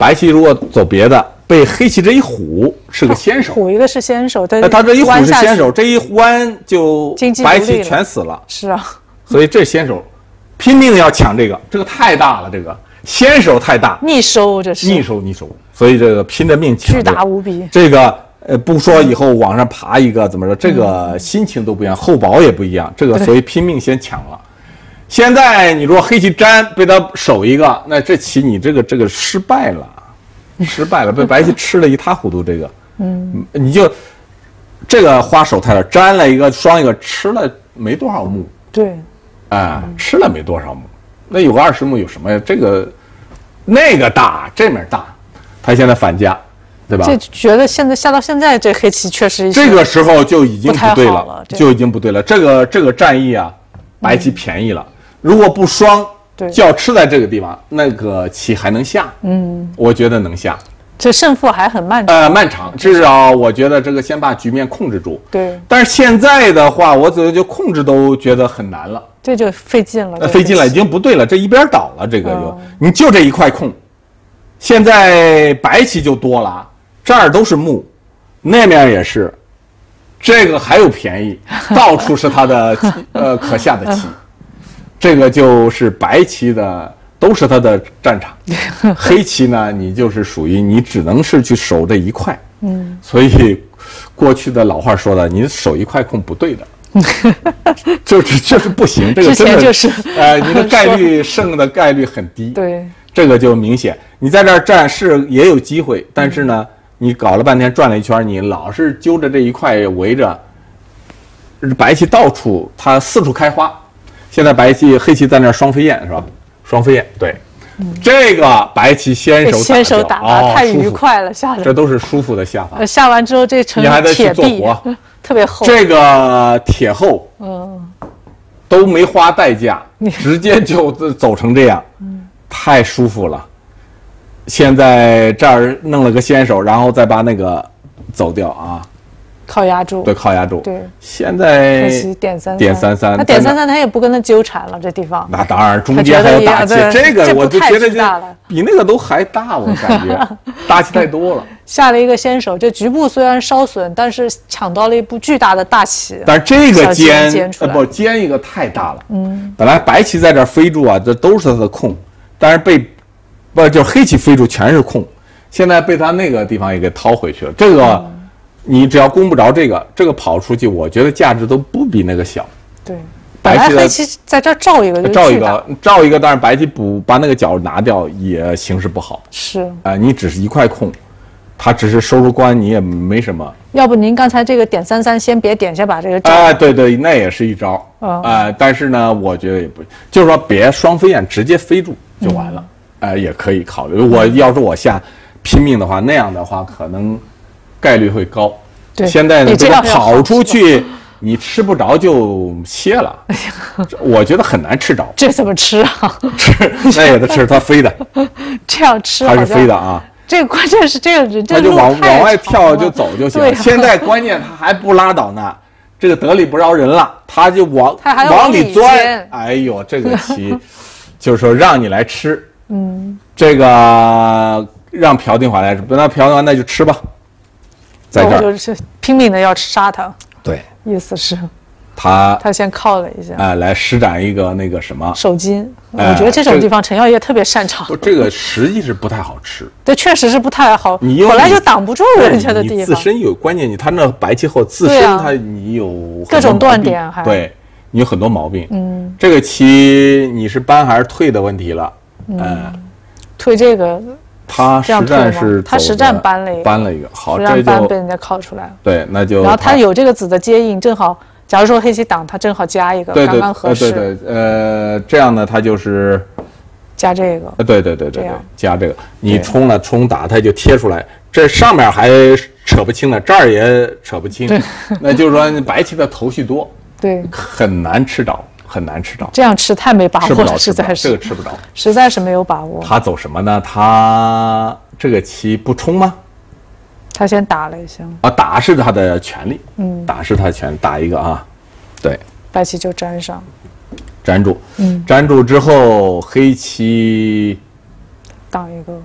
S2: 白棋如果走别的，被黑棋这一虎是个先手，
S1: 虎一个是先手，对，
S2: 他这一虎是先手，这一弯就白棋全死了。
S1: 是啊，
S2: 所以这先手拼命的要抢这个太大了，这个先手太大，
S1: 逆收这是
S2: 逆收，所以这个拼着命抢，
S1: 巨大无比。
S2: 这个不说以后往上爬一个怎么着，这个心情都不一样，厚薄也不一样，这个所以拼命先抢了。现在你如果黑棋粘被他守一个，那这棋你这个失败了，被白棋吃了一塌糊涂。这个，你就这个花手太了，粘了一个双一个，吃了没多少目。
S1: 对，
S2: 吃了没多少目，那有个20目有什么呀？这个那个大，这面大，他现在反家，对吧？
S1: 这觉得现在下到现在，这黑棋确实
S2: 这个时候就已经不对了，就已经不对了。这个战役啊，白棋便宜了。如果不双，就要吃在这个地方，那个棋还能下。我觉得能下。
S1: 这胜负还很漫长。
S2: 漫长，至少我觉得这个先把局面控制住。
S1: 对。
S2: 但是现在的话，我怎么就控制都觉得很难了。
S1: 这就费劲了。
S2: 费劲了，已经不对了，这一边倒了，这个你就这一块空。现在白棋就多了，这儿都是目，那面也是，这个还有便宜，到处是他的可下的棋。这个就是白棋的，都是他的战场。黑棋呢，你就是属于你只能是去守这一块。所以过去的老话说的，你守一块空不对的，就是不行。这个真的
S1: 就是
S2: 你的概率胜的概率很低。
S1: 对，
S2: 这个就明显。你在这儿站是也有机会，但是呢，你搞了半天转了一圈，你老是揪着这一块围着，白棋到处它四处开花。现在黑棋在那儿双飞燕是吧？双飞燕，对，这个白棋先手打
S1: 太愉快了，下的
S2: 这都是舒服的下法。
S1: 下完之后这成铁壁，特别厚。
S2: 这个铁厚，都没花代价，直接就走成这样，太舒服了。现在这儿弄了个先手，然后再把那个走掉啊。
S1: 靠压住，
S2: 对，靠压住。
S1: 对，
S2: 现在
S1: 点33，
S2: 他
S1: 点33，他也不跟他纠缠了，这地方。
S2: 那当然，中间还有大棋，这个我就觉得比那个都还大，我感觉大棋太多了。
S1: 下了一个先手，这局部虽然稍损，但是抢到了一步巨大的大棋。
S2: 但是这个尖一个太大了。本来白棋在这飞住啊，这都是他的空，但是就是黑棋飞住全是空，现在被他那个地方也给掏回去了。这个。你只要攻不着这个跑出去，我觉得价值都不比那个小。
S1: 对，本来黑棋在这照一个就
S2: 照一个，但是白棋把那个角拿掉也形势不好。
S1: 是
S2: 你只是一块空，他只是收入关，你也没什么。
S1: 要不您刚才这个点33先别点，先把这个
S2: 对，那也是一招。但是呢，我觉得也不，就是说别双飞燕直接飞住就完了。也可以考虑。要是我下拼命的话，那样的话可能。概率会高，
S1: 对。
S2: 现在呢，这个跑出去，你吃不着就歇了。我觉得很难吃着。
S1: 这怎么吃啊？
S2: 吃那也得吃，它飞的。
S1: 这样吃
S2: 它是飞的啊。
S1: 这个关键是这个人，
S2: 他就往外跳就走就行了。现在关键他还不拉倒呢，这个得理不饶人了，他就往里钻。哎呦，这个棋就是说让你来吃，这个。让朴定华来吃，那朴定华那就吃吧，在这儿
S1: 就是拼命的要杀他。
S2: 对，
S1: 意思是，
S2: 他
S1: 先靠了一下，
S2: 来施展一个那个什么
S1: 手筋。我觉得这种地方陈耀烨特别擅长。
S2: 这个实际是不太好吃，
S1: 对，确实是不太好。你本来就挡不住人家的地方，
S2: 你自身有关键，他那白棋后自身你有
S1: 各种断点，还
S2: 对你有很多毛病。这个棋你是搬还是退的问题了。
S1: 退这个。
S2: 他
S1: 实战搬了一个，
S2: 好，
S1: 这就被人家靠出来了。
S2: 对，那就。
S1: 然后他有这个子的接应，正好，假如说黑棋挡，他正好加一个，刚刚合适。
S2: 对，这样呢，他就是
S1: 加这个。
S2: 对，加这个，你冲了冲打，他就贴出来，这上面还扯不清了，这儿也扯不清，那就是说白棋的头绪多，
S1: 对，
S2: 很难吃着。很难吃着，
S1: 这样吃太没把握了，实在是
S2: 这个吃不着，
S1: 实在是没有把握。
S2: 他走什么呢？他这个棋不冲吗？
S1: 他先打了一下
S2: 打是他的权利，打是他的权利，打一个啊，对，
S1: 白棋就粘上，
S2: 粘住，粘住之后黑棋
S1: 挡一个，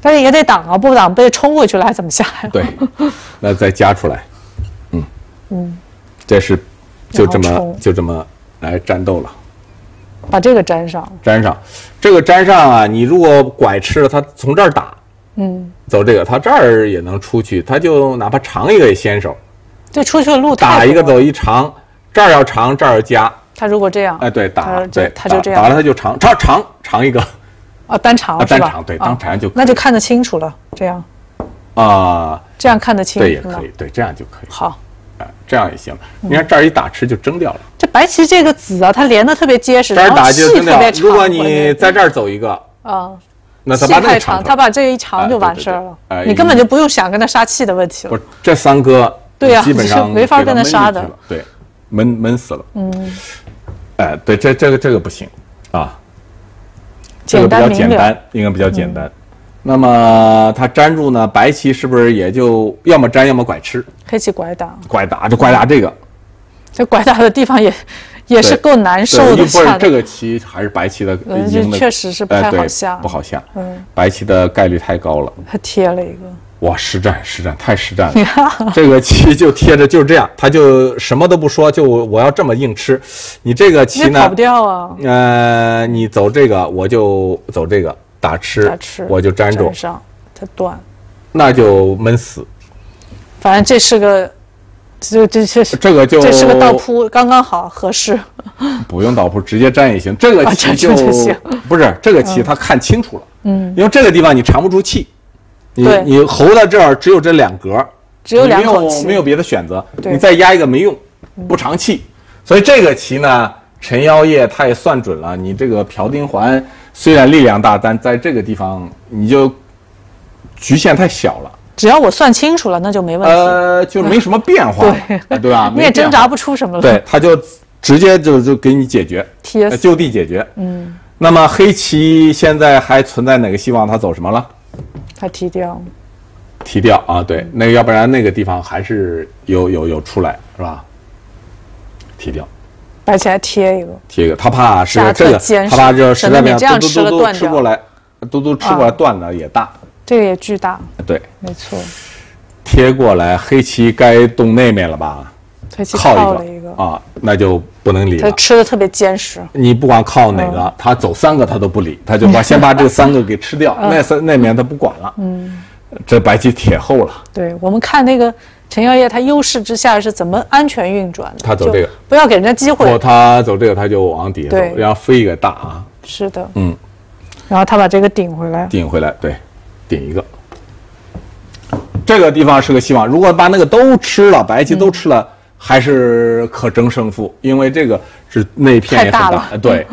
S1: 但是也得挡啊，不挡被冲过去了还怎么下呀？
S2: 对，那再加出来，这是就这么来战斗了。
S1: 把这个粘上，
S2: 这个粘上啊，你如果拐吃了，他从这儿打，走这个，他这儿也能出去，他就哪怕长一个也先手。
S1: 这出去的路太多了，
S2: 打一个走一长，这儿要长，这儿要加。
S1: 他如果这样，
S2: 哎，对，打，对，
S1: 他就这样，
S2: 打了他就长一个。
S1: 单长是吧？
S2: 单长对，单长就可以，
S1: 那就看得清楚了，这样。这样看得清，
S2: 对，也可以，对，这样就可以。
S1: 好，
S2: 这样也行。你看这儿一打吃就蒸掉了。
S1: 这白棋这个子啊，它连得特别结实，
S2: 这儿打就蒸掉。如果你在这儿走一个那他把那个长，
S1: 他把这一长就完事儿了。你根本就不用想跟他杀气的问题了。
S2: 不，这3个
S1: 对呀，
S2: 基本上
S1: 没法跟他杀的。
S2: 对，闷死了。对，这个不行啊。这个比较简单，应该比较简单。那么它粘住呢，白棋是不是也就要么粘，要么拐吃？
S1: 黑棋拐打，
S2: 就拐打这个。
S1: 这拐打的地方也是够难受的。
S2: 不是这个棋还是白棋的赢的，
S1: 确实是不太好下，
S2: 不好下。白棋的概率太高了。
S1: 他贴了一个。
S2: 哇，实战太实战了。这个棋就贴着就是这样，他就什么都不说，就我要这么硬吃。你这个棋呢，
S1: 跑不掉啊。
S2: 你走这个，我就走这个，打吃，我就粘住，
S1: 它断，
S2: 那就闷死。
S1: 反正这是个，这个是个倒扑，刚刚好合适。
S2: 不用倒扑，直接粘也行。这个棋就不是这个棋，他看清楚了。因为这个地方你藏不住气。你侯到这儿只有这2格，
S1: 只有2口气，
S2: 没有别的选择。你再压一个没用，不长气。所以这个棋呢，陈妖烨他也算准了，你这个朴丁环虽然力量大，但在这个地方你就局限太小了。
S1: 只要我算清楚了，那就没问题。
S2: 就没什么变化，对吧？
S1: 你也挣扎不出什么了。
S2: 对，他就直接就给你解决，就地解决。那么黑棋现在还存在哪个希望？他走什么了？
S1: 他踢掉
S2: 啊，对，那个要不然那个地方还是有出来是吧？踢掉，
S1: 白棋还贴一个，
S2: 他怕是这个，他怕这实在不行，嘟吃过来，吃过来断的也大，
S1: 这个也巨大，
S2: 对，
S1: 没错，
S2: 贴过来，黑棋该动那面了吧？
S1: 黑棋靠了一个
S2: 啊，那就不能理了。
S1: 他吃的特别坚实。你
S2: 不管靠哪个，他走3个他都不理，他就先把这3个给吃掉，那面他不管了。这白棋铁厚了。
S1: 对，我们看那个陈妖烨，他优势之下是怎么安全运转的？
S2: 他走这个，
S1: 不要给人家机会。
S2: 他走这个，他就往底下走，然后飞一个大啊。
S1: 是的，然后他把这个顶回来，
S2: 对，顶一个。这个地方是个希望，如果把那个都吃了，白棋都吃了。还是可争胜负，因为这个是那片也很大，对，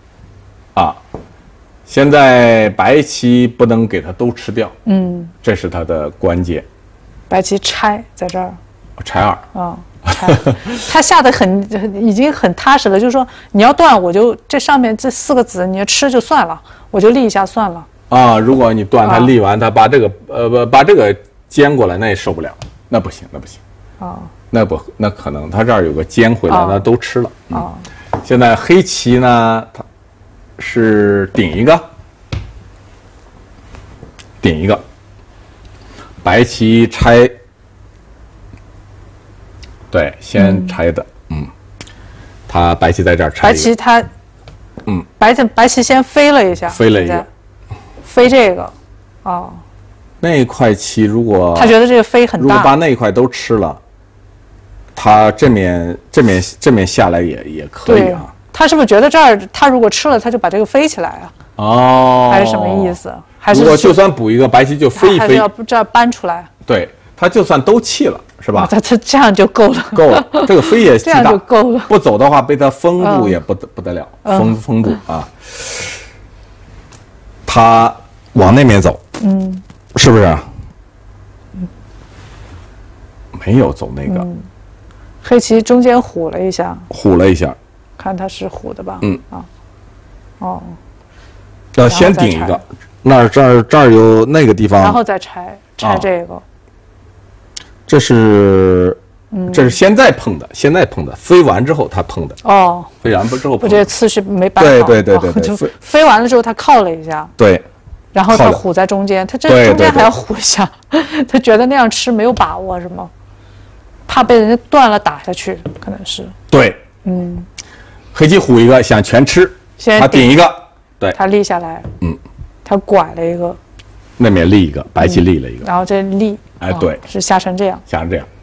S2: 现在白棋不能给它都吃掉，这是它的关键。
S1: 白棋拆在这儿，
S2: 拆
S1: 2他下的已经很踏实了，就是说你要断，我就这上面这4个子你要吃就算了，我就立一下算了。
S2: 如果你断，他立完，他把这个把这个尖过来，那也受不了，那不行。那可能他这儿有个尖回来，那都吃了。现在黑棋呢，它是顶一个，白棋拆，对，先拆的，他白棋在这儿拆一个，
S1: 白棋他，白棋先飞了一下，飞这个，
S2: 那一块棋如果
S1: 他觉得这个飞很大，
S2: 如果把那一块都吃了。他这面下来也可以啊。
S1: 他是不是觉得这儿他如果吃了，他就把这个飞起来啊？还是什么意思？还是
S2: 如果就算补一个白棋就飞一飞，
S1: 还是要这儿搬出来？
S2: 对，他就算都弃了，是吧？
S1: 他这样就够了。
S2: 够了，这个飞也
S1: 这样就够了。
S2: 不走的话，被他封住也不得了，封住啊。他往那边走，是不是？没有走那个。
S1: 黑棋中间虎了一下，看他是虎的吧？
S2: 要先顶一个，这儿有那个地方，
S1: 然后再拆这个。
S2: 这是现在碰的，飞完之后他碰的。飞完之后碰的。
S1: 我这次序没摆好。
S2: 对，
S1: 就飞完了之后他靠了一下。
S2: 对，
S1: 然后他虎在中间，他这中间还要虎一下，他觉得那样吃没有把握是吗？怕被人家断了打下去，可能是。
S2: 对，黑棋虎一个想全吃，他顶一个，对，
S1: 他立下来，他拐了一个，
S2: 那边立一个，白棋立了一个，
S1: 然后这立，
S2: 哎，对，
S1: 是下成这样，
S2: 下成这样，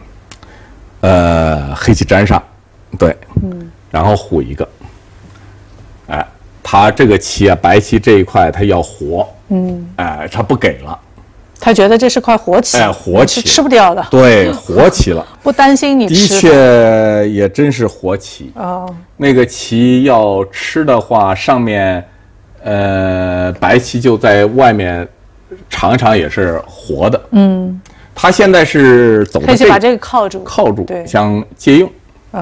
S2: 黑棋粘上，对，然后虎一个，哎，他这个棋啊，白棋这一块他要活，哎，他不给了。
S1: 他觉得这是块活棋，
S2: 哎，活棋
S1: 是吃不掉的。
S2: 对，活棋了，
S1: 不担心你吃。
S2: 的确，也真是活棋。
S1: 哦，
S2: 那个棋要吃的话，上面，白棋就在外面，常常也是活的。他现在是走的
S1: 黑棋把这个靠住，
S2: 对，想借用。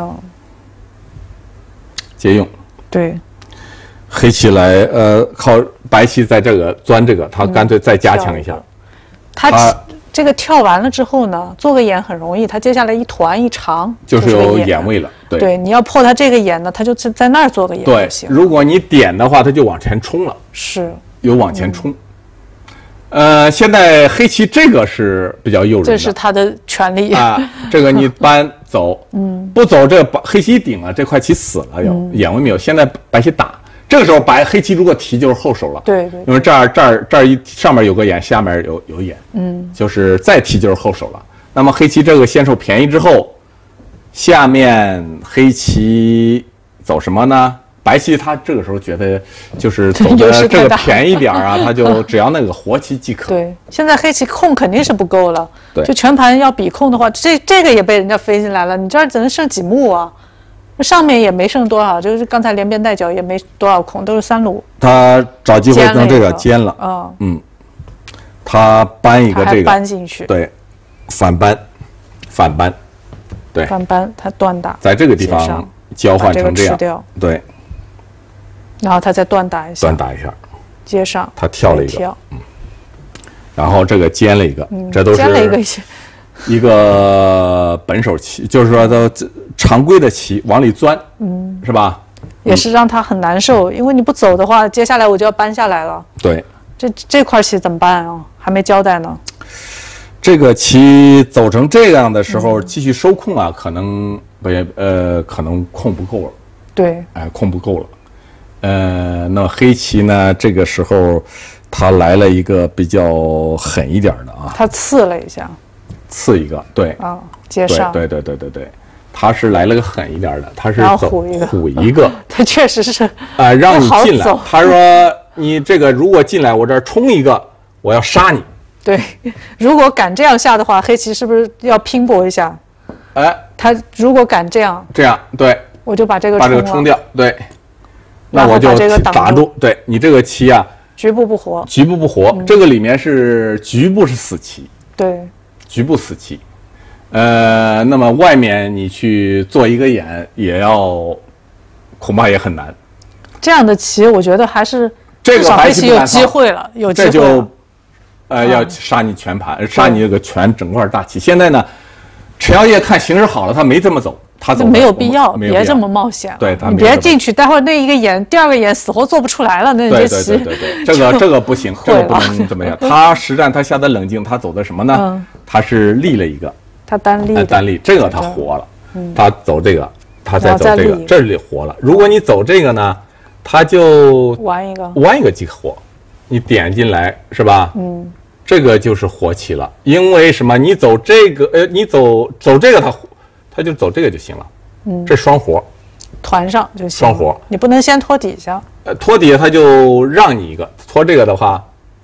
S2: 借用。
S1: 对。
S2: 黑棋来，靠白棋在这个钻这个，他干脆再加强一下。
S1: 他这个跳完了之后呢，做个眼很容易，他接下来一团一长
S2: 就是有眼位了。
S1: 对，你要破他这个眼呢，他就在那儿做个眼就行。
S2: 对，如果你点的话，他就往前冲了。
S1: 是，
S2: 有往前冲。现在黑棋这个是比较诱人的，
S1: 这是他的权利
S2: 啊。这个你搬走，不走，这个黑棋一顶啊，这块棋死了，有眼位没有？现在白棋打。这个时候黑棋如果提就是后手了，
S1: 对，
S2: 因为这儿上面有个眼，下面有眼，就是再提就是后手了。那么黑棋这个先手便宜之后，下面黑棋走什么呢？白棋他这个时候觉得就是走的这个便宜点啊，他就只要那个活棋即可。
S1: 对，现在黑棋空肯定是不够了，
S2: 对，
S1: 就全盘要比空的话，这个也被人家飞进来了，你这儿只能剩几目啊？上面也没剩多少，就是刚才连边带角也没多少空，都是3路。
S2: 他找机会用这个尖了，他搬一个这个
S1: 搬进去，
S2: 对，反搬，对，
S1: 反搬，他断打，
S2: 在这个地方交换成这样，对，
S1: 然后他再断打一下，接上，
S2: 他跳了一个，然后这个尖了一个，这都是
S1: 尖了
S2: 一个本手棋，就是说都常规的棋往里钻，是吧？
S1: 也是让他很难受，因为你不走的话，接下来我就要搬下来了。
S2: 对，
S1: 这块棋怎么办啊？还没交代呢。
S2: 这个棋走成这样的时候，继续收控啊，可能可能控不够了。
S1: 对，
S2: 哎，控不够了。那黑棋呢？这个时候他来了一个比较狠一点的啊，
S1: 他刺了一下。
S2: 刺一个，对
S1: 啊，接上，
S2: 对，他是来了个狠一点的，他是走虎一个，
S1: 他确实是
S2: 让你进来。他说你这个如果进来，我这儿冲一个，我要杀你。
S1: 对，如果敢这样下的话，黑棋是不是要拼搏一下？他如果敢这样，
S2: 对，
S1: 我就把这个
S2: 冲掉，对，那我就打住。对你这个棋啊，
S1: 局部不活，
S2: 这个里面是局部是死棋，
S1: 对。
S2: 局部死棋，那么外面你去做一个眼，恐怕也很难。
S1: 这样的棋，我觉得还是
S2: 这个
S1: 黑棋有机会了，
S2: 这就要杀你全盘，杀你这个整块大棋。现在呢，陈耀烨看形势好了，他没这么走，他走
S1: 没有必要，别这么冒险。
S2: 对，
S1: 你别进去，待会儿那一个眼，第二个眼死活做不出来了，那这棋
S2: 这个不行，这个不能怎么样。他实战他下的冷静，他走的什么呢？他是立了一个，
S1: 他单立，
S2: 这个他活了，他走这个，他再走这个，这里活了。如果你走这个呢，他就
S1: 玩一个
S2: 即可活，你点进来是吧？这个就是活棋了。因为什么？你走这个，你走这个，他就走这个就行了。这双活，
S1: 团上就行。
S2: 双活，
S1: 你不能先拖底下。
S2: 拖底下他就让你一个，拖这个的话，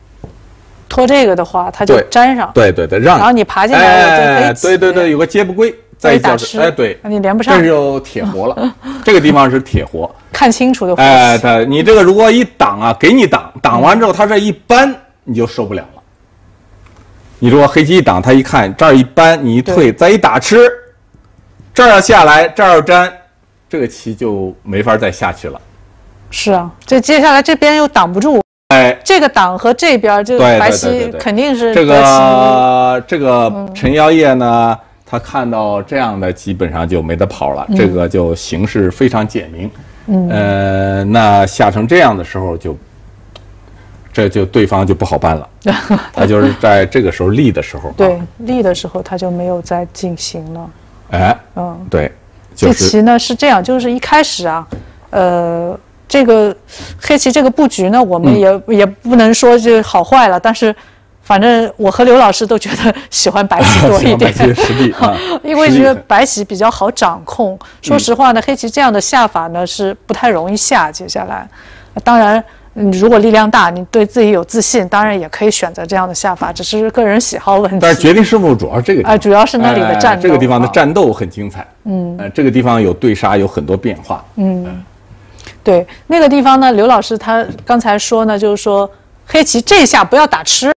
S1: 他就粘上。
S2: 对，让你。
S1: 然后你爬进来，
S2: 对，有个接不归，再一叫对，
S1: 你连不上，
S2: 这就铁活了。这个地方是铁活，
S1: 看清楚的活。
S2: 你这个如果一挡啊，给你挡完之后，他这一扳你就受不了了。你如果黑棋一挡，他一看这儿一扳，你一退，再一打吃，这儿要下来，这儿要粘，这个棋就没法再下去了。
S1: 是啊，这接下来这边又挡不住。这个挡和这边这个白棋肯定是
S2: 这个陈耀烨呢，他看到这样的基本上就没得跑了，这个就形势非常简明。那下成这样的时候就这就对方就不好办了。他就是在这个时候立的时候，
S1: 对，立的时候他就没有再进行了。
S2: 哎，对，
S1: 这棋呢是这样，就是一开始啊，这个黑棋这个布局呢，我们也不能说就好坏了，但是反正我和刘老师都觉得喜欢白棋多一点，
S2: 实力
S1: 因为觉得白棋比较好掌控。说实话呢，黑棋这样的下法呢是不太容易下。接下来，当然，如果力量大，你对自己有自信，当然也可以选择这样的下法，只是个人喜好问题。
S2: 但是决定胜负主要是这个地方，
S1: 主要是那里的战斗，
S2: 这个地方的战斗很精彩。这个地方有对杀，有很多变化。
S1: 对，那个地方呢，刘老师他刚才说呢，就是说黑棋这一下不要打吃。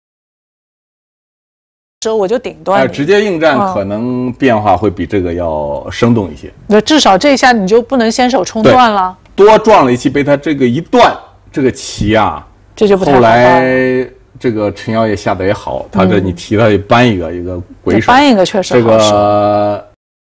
S1: 时候我就顶断，
S2: 直接应战可能变化会比这个要生动一些。
S1: 至少这一下你就不能先手冲断了，
S2: 多撞了一棋，被他这个一断，这个棋啊，
S1: 这就不太好。
S2: 后来这个陈瑶也下的也好，他这你提他也搬一个鬼手，
S1: 搬一个确实好手。这个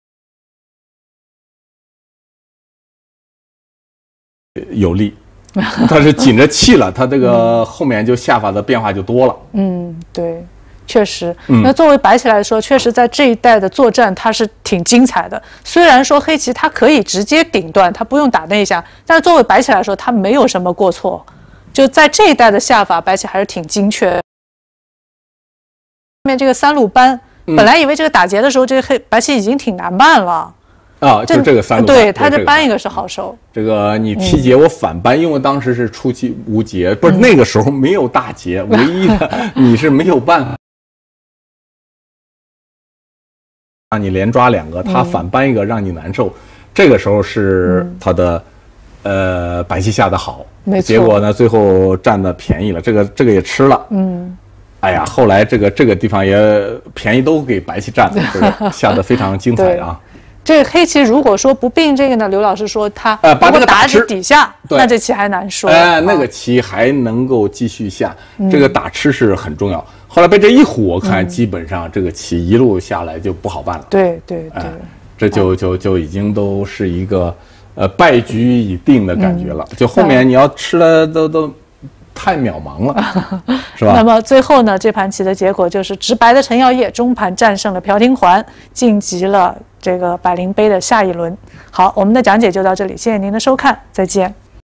S2: 有利，他是紧着气了，他这个后面就下法的变化就多了。
S1: 对。确实，那作为白棋来说，确实在这一代的作战它是挺精彩的。虽然说黑棋它可以直接顶断，它不用打那一下，但是作为白棋来说，它没有什么过错。就在这一代的下法，白棋还是挺精确。后面这个三路搬，本来以为这个打劫的时候，这个白棋已经挺难办了。
S2: 就这个三路搬，
S1: 对，他这搬一个是好手。
S2: 这个你提劫我反搬，因为当时是初期无劫，不是那个时候没有大劫，唯一的你是没有办法。让你连抓两个，他反搬一个，让你难受。这个时候是他的白棋下的好，
S1: 没错。
S2: 结果呢，最后占的便宜了，这个也吃了。哎呀，后来这个地方也便宜都给白棋占了，这个下的非常精彩啊。
S1: 这个黑棋如果说不并这个呢，刘老师说他
S2: 把这个打吃
S1: 底下，那这棋还难说。
S2: 那个棋还能够继续下，这个打吃是很重要。后来被这一唬，我看基本上这个棋一路下来就不好办了。
S1: 对，
S2: 这就已经都是一个败局已定的感觉了。就后面你要吃了都太渺茫了，是吧？
S1: 那么最后呢，这盘棋的结果就是直白的陈耀烨中盘战胜了朴廷桓，晋级了这个百灵杯的下一轮。好，我们的讲解就到这里，谢谢您的收看，再见。